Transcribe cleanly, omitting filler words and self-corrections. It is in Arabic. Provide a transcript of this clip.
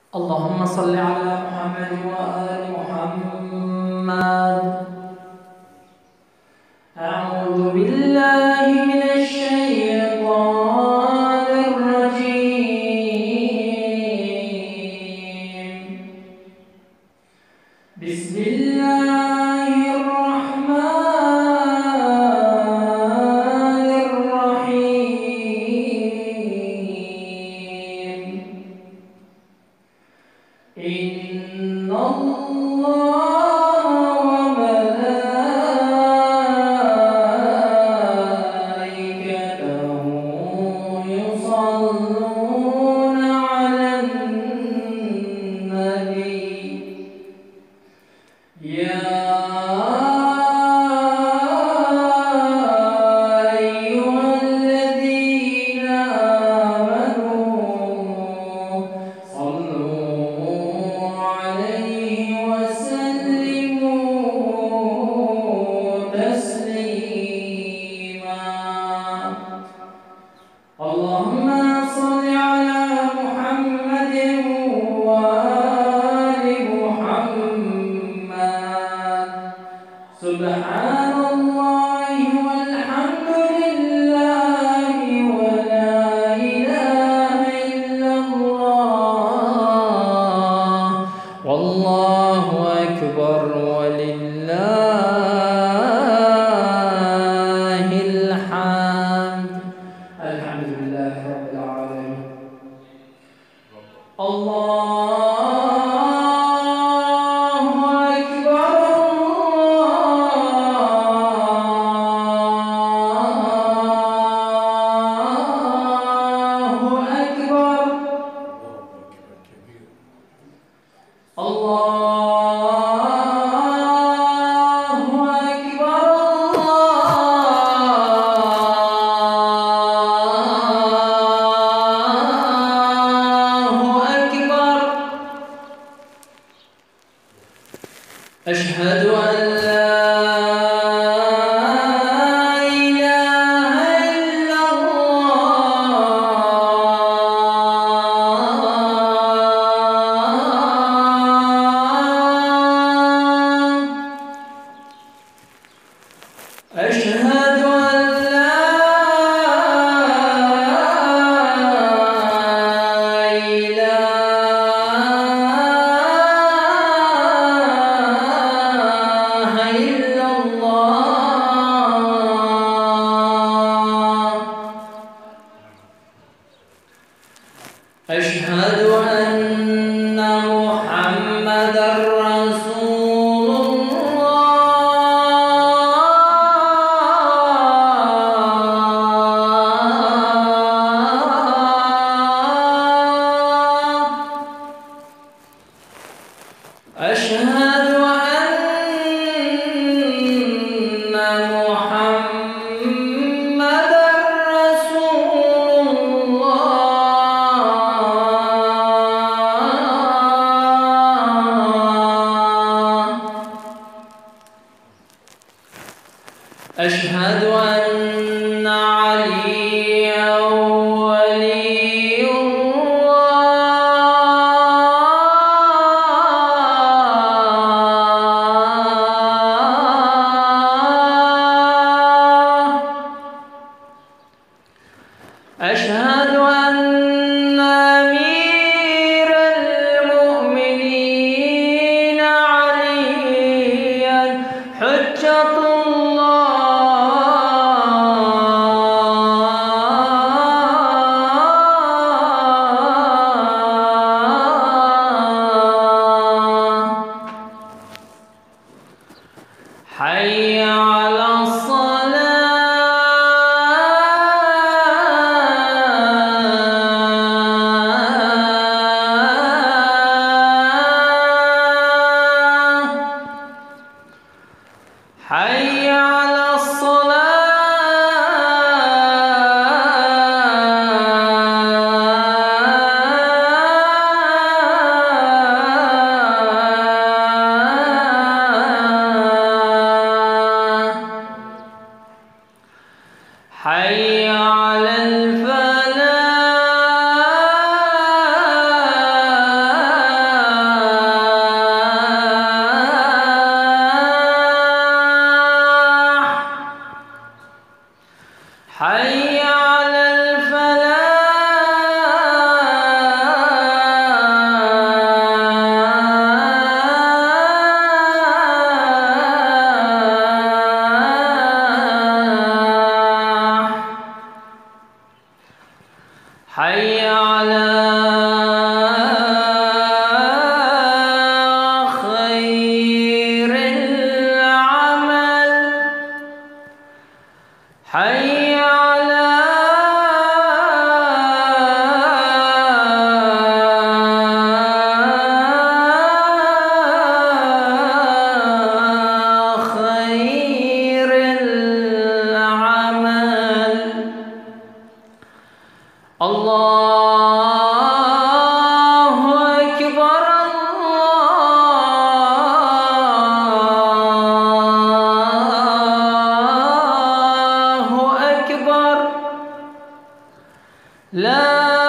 اللهم صل على محمد وآل محمد. أعوذ بالله من الشيطان الرجيم. بسم الله الرحمن الرحيم. إن الله وملائكته يصلون على النبي يا أيها الذين آمنوا صلوا عليه وسلموا تسليما. اللهم صل على محمد وآل محمد. سبحان الله والحمد لله ولا إله إلا الله والله أكبر ولله الحمد. الحمد لله رب العالمين. الله أكبر الله أكبر. أشهد أن لا إله إلا الله. أشهد أن لا إله إلا الله. أشهد أن محمدًا رسول الله. أشهد أن محمدًا رسول الله. لا